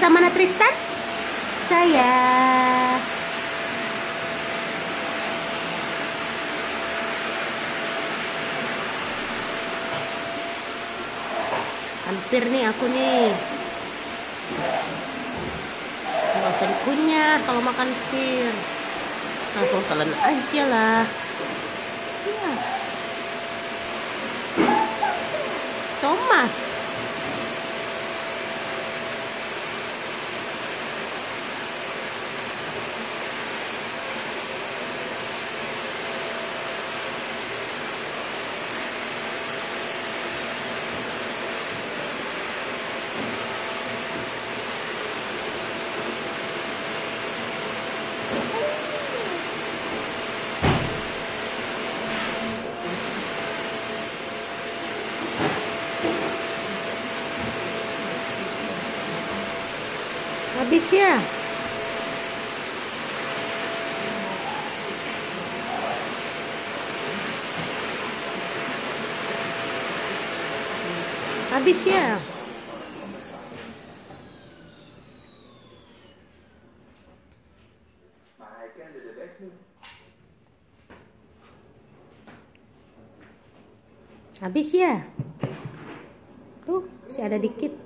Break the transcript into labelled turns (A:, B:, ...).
A: Sebelah mana Tristan? Saya. Hampir nih aku nih. Nggak usah dikunyah kalau makan sir. Langsung telan aja lah. Ya. Thomas. Habis ya? Habis ya? Habis ya? Tuh, masih ada dikit.